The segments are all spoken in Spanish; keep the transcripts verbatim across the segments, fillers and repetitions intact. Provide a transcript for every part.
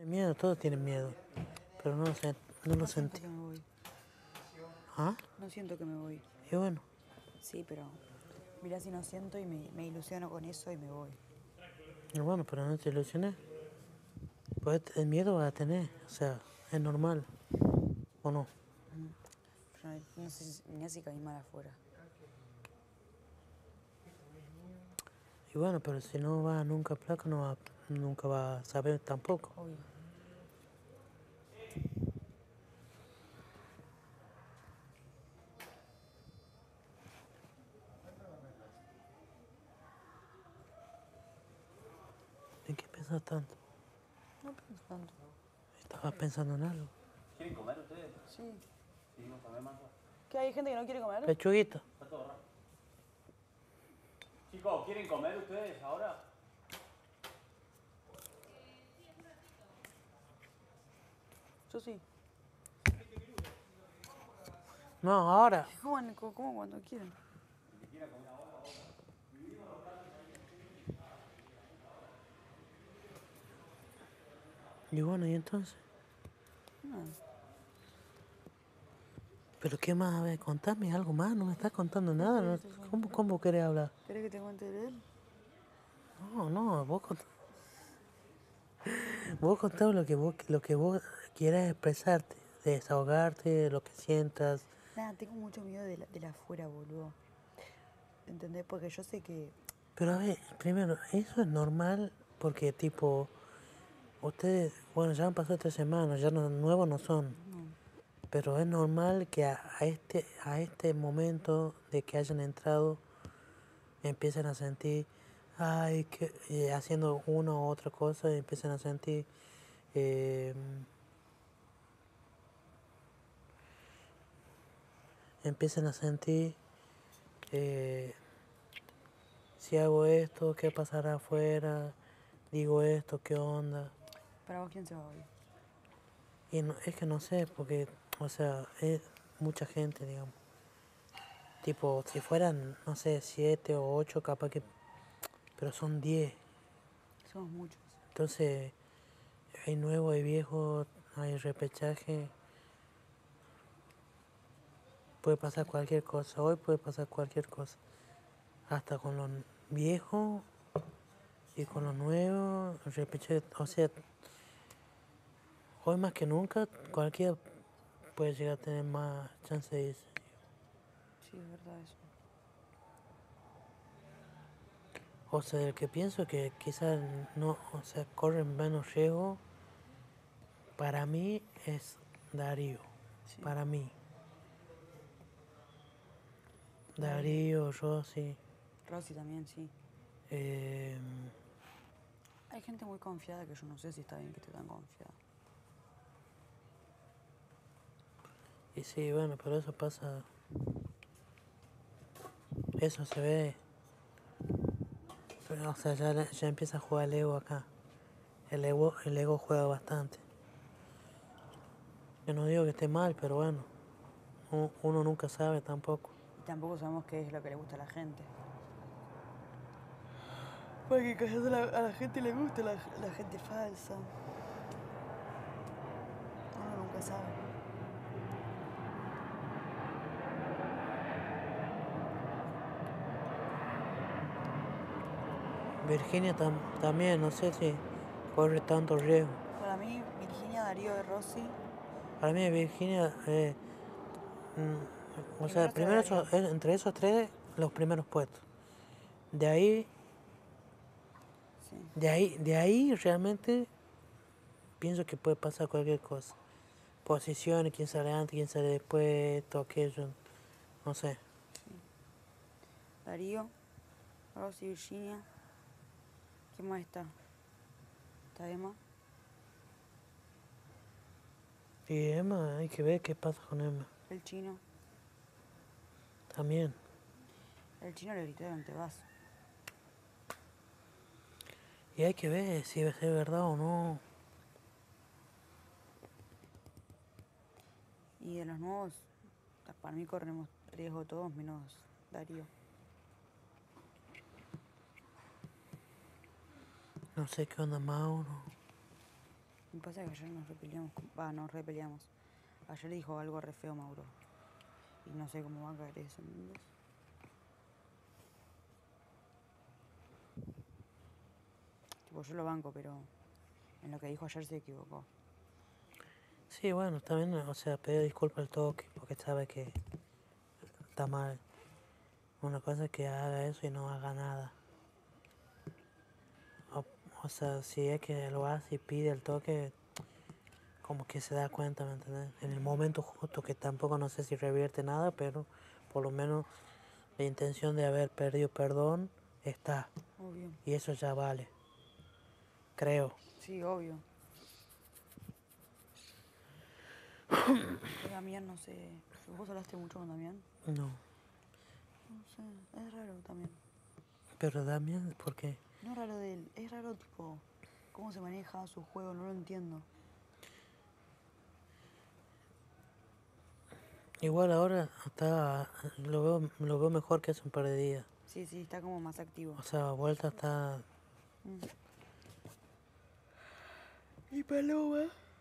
Miedo, todos tienen miedo, pero no lo, sé, no lo No siento sentí. que me voy. ¿Ah? No siento que me voy. Y bueno, Sí, pero mirá si no siento y me, me ilusiono con eso y me voy. y bueno, pero no te ilusiones. Pues el miedo va a tener, o sea, es normal, ¿o no? Pero no, no sé si, mirá si caí mal afuera. Y bueno, pero si no va nunca a placa, no va, nunca va a saber tampoco. Obvio. ¿En qué piensas tanto? No pienso tanto. ¿Estabas pensando en algo? ¿Quieren comer ustedes? Sí. Sí, no comemos. ¿Qué hay gente que no quiere comer? Pechuguita. Está todo raro. Chicos, ¿quieren comer ustedes ahora? Yo sí. No, ahora. Coman, co- coman cuando quieran. Y bueno, ¿y entonces? No. ¿Pero qué más? A ver, contame algo más, no me estás contando nada. sí, ¿no? sí, sí. ¿Cómo, cómo querés hablar? ¿Querés que te cuente de él? No, no, vos contá, vos contame lo que vos, lo que vos quieras expresarte, desahogarte, lo que sientas. Nada, tengo mucho miedo de la, de la afuera, boludo. ¿Entendés? Porque yo sé que... Pero a ver, primero, eso es normal porque tipo, ustedes, bueno, ya han pasado tres semanas, ya no, nuevos no son. No. Pero es normal que a, a este, a este momento de que hayan entrado, empiecen a sentir, ay, que, eh, haciendo una u otra cosa, empiecen a sentir, eh, empiecen a sentir, eh, si hago esto, qué pasará afuera, digo esto, qué onda. ¿Para vos quién se va hoy? Y no, es que no sé, porque, o sea, es mucha gente, digamos. Tipo, si fueran, no sé, siete o ocho, capaz que, pero son diez. Somos muchos. Entonces, hay nuevo, hay viejo, hay repechaje. Puede pasar cualquier cosa. Hoy puede pasar cualquier cosa. Hasta con lo viejo y con lo nuevo, repechaje. O sea, hoy más que nunca, cualquiera puede llegar a tener más chance de irse. Sí, es verdad eso. O sea, el que pienso que quizás no, o sea, corren menos riesgo, para mí es Darío. Sí. Para mí. Darío. Darío, Rosy. Rosy también, sí. Eh, Hay gente muy confiada que yo no sé si está bien que esté tan confiada. y sí, bueno, pero eso pasa. Eso se ve. Pero, o sea, ya, ya empieza a jugar el ego acá. El ego, el ego juega bastante. Yo no digo que esté mal, pero bueno, u- uno nunca sabe tampoco. Y tampoco sabemos qué es lo que le gusta a la gente. Porque quizás a la, a la gente le gusta la, la gente falsa. Uno nunca sabe. Virginia tam, también, no sé si corre tanto riesgo. Para mí, Virginia, Darío y Rosy. Para mí Virginia, eh, mm, o sea, Primero primero será esos- eh, entre esos tres, los primeros puestos. De ahí, Sí. de ahí, de ahí realmente pienso que puede pasar cualquier cosa. Posiciones, quién sale antes, quién sale después, todo aquello, no sé. Sí. Darío, Rosy, Virginia. ¿Quién más está? ¿Está Emma? Y Emma, hay que ver qué pasa con Emma. El chino. También. El chino le grité durante vas. Y hay que ver si va a ser verdad o no. Y de los nuevos, para mí corremos riesgo todos menos Darío. No sé qué onda Mauro. Pasa que ayer nos repeleamos, con- va, nos repeleamos. Ayer dijo algo re feo Mauro. Y no sé cómo va a caer eso, ¿entendés? Tipo, yo lo banco, pero en lo que dijo ayer se equivocó. Sí, bueno, también, o sea, pidió disculpas al toque, porque sabe que está mal. Una cosa es que haga eso y no haga nada. O, o sea, si es que lo hace y pide el toque, como que se da cuenta, ¿me entiendes? En el momento justo, que tampoco no sé si revierte nada, pero por lo menos la intención de haber perdido perdón está. Obvio. Y eso ya vale. Creo. Sí, obvio. Pero Damián, no sé. ¿Vos hablaste mucho con Damián? No. No sé, es raro también. Pero Damián, ¿por qué? No es raro de él, es raro tipo cómo se maneja su juego, no lo entiendo. Igual ahora está, lo veo, lo veo mejor que hace un par de días. Sí, sí, está como más activo. O sea, vuelta está... Mm. ¿Y Paloma?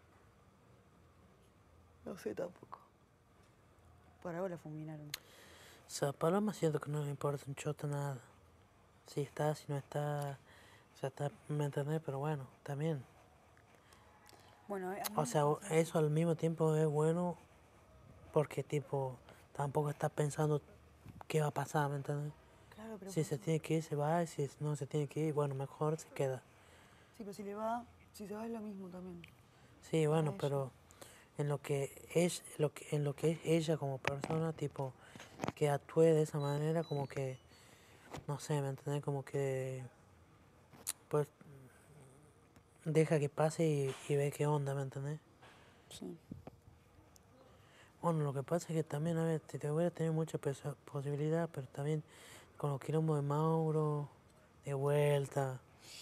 No sé tampoco. Por ahora la fulminaron. O sea, Paloma siento que no le importa un choto nada. Si está, si no está... O sea, está, ¿me entendés? Pero bueno, también. Bueno, a mí O me sea, pasa eso al mismo tiempo es bueno porque tipo, tampoco está pensando qué va a pasar, ¿me entiendes? Claro, pero Si por se eso. tiene que ir, se va, y si no se tiene que ir, bueno, mejor se queda. Sí, pero si le va, si se va es lo mismo también. Sí, Para bueno, ella. pero en lo que es, lo que, en lo que es ella como persona, tipo, que actúe de esa manera, como que, no sé, ¿me entendés? Como que, pues, deja que pase y, y ve qué onda, ¿me entendés? Sí. Bueno, lo que pasa es que también, a ver, si te hubiera tenido mucha pos- posibilidad, pero también con los quilombos de Mauro, de vuelta,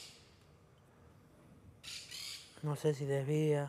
no sé si desvía,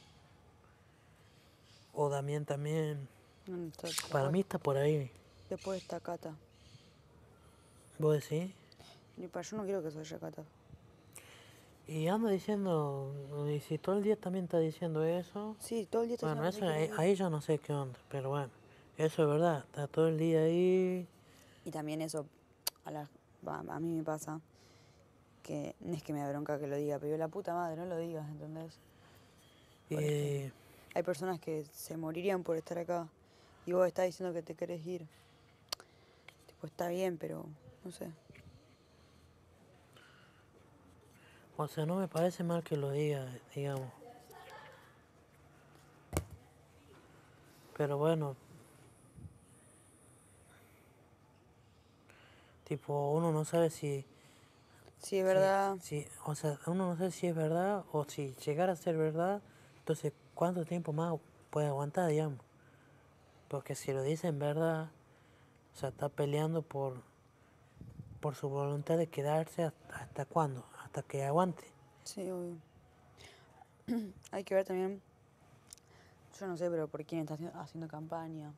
o Damián también, Mm, está- para Después, mí está por ahí, después está Cata. ¿vos decís? Ni para yo no quiero que se vaya Cata. Y anda diciendo, y si todo el día también está diciendo eso, Sí, todo el día está bueno, diciendo que se eso quiere ahí ir. ahí yo no sé qué onda, pero bueno, eso es verdad, está todo el día ahí, Y también eso, a, la, va, a mí me pasa que no es que me da bronca que lo diga, pero la puta madre, no lo digas, ¿entendés? Porque y hay personas que se morirían por estar acá y vos estás diciendo que te querés ir. Tipo, está bien, pero no sé. o sea, no me parece mal que lo diga, digamos, pero bueno, tipo, uno no sabe si, Sí, es si, verdad. si, o sea, uno no sabe si es verdad o si llegara a ser verdad, entonces, ¿cuánto tiempo más puede aguantar, digamos? Porque si lo dice en verdad, o sea, está peleando por, por su voluntad de quedarse hasta, hasta cuándo, hasta que aguante. Sí, obvio. Hay que ver también, yo no sé, pero por quién está haci- haciendo campaña.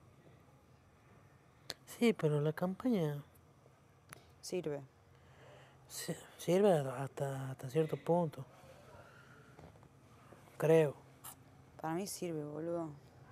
Sí, pero la campaña Sirve. si- sirve hasta, hasta cierto punto, creo. Para mí sirve, boludo.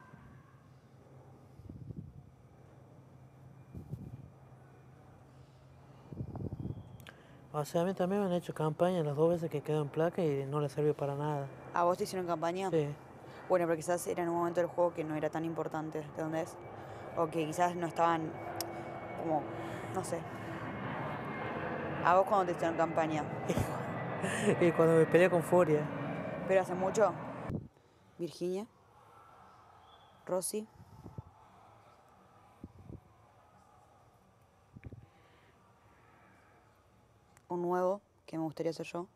O sea, a mí también me han hecho campaña las dos veces que quedó en placa y no le sirvió para nada. ¿A vos te hicieron campaña? Sí, Bueno, pero quizás era en un momento del juego que no era tan importante, ¿de dónde es? O que quizás no estaban como, no sé. ¿A vos cuando te hicieron campaña? y cuando me peleé con Furia, ¿Pero hace mucho? Virginia, Rosy, un nuevo que me gustaría ser yo.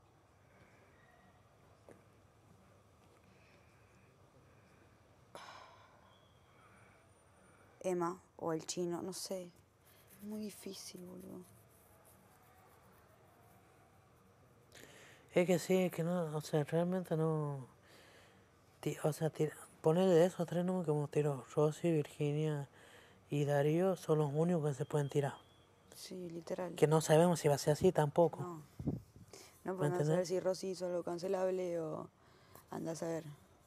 Emma o el chino, no sé. Muy difícil, boludo. es que sí, es que no, o sea, realmente no. ti- O sea, tira- ponerle esos tres nombres como tiró Rosy, Virginia y Darío son los únicos que se pueden tirar. Sí, literal. Que no sabemos si va a ser así tampoco, No. No, ¿me porque no entendés? saber si Rosy hizo lo cancelable o Andás a ver.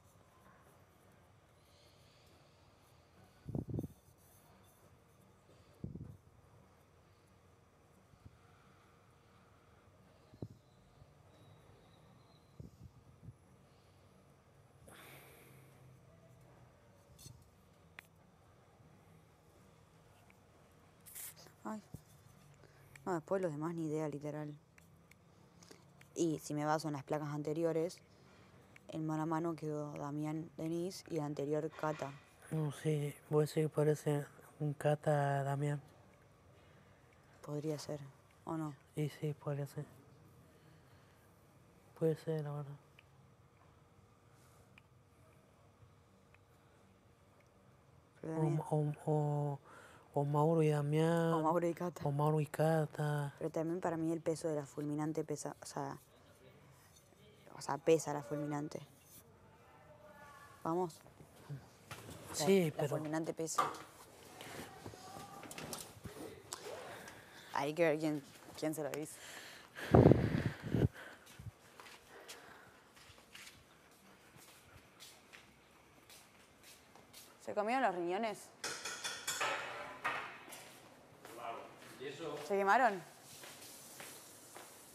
Ay. No, después los demás ni idea, literal. Y si me baso en las placas anteriores, en mano a mano quedó Damián, Denise y el anterior Cata. No, sí, voy a decir que parece un Cata Damián. Podría ser, ¿o no? Y sí, podría ser. Puede ser, la verdad. Pero O, también, o, o, o Mauro y Damián. o Mauro y Cata. O Mauro y Cata. Pero también para mí el peso de la fulminante pesa, o sea, o sea, pesa la fulminante. Vamos. La, Sí, la pero... fulminante pesa. Hay que ver quién, quién se lo dice. ¿Se comieron los riñones? ¿Se quemaron?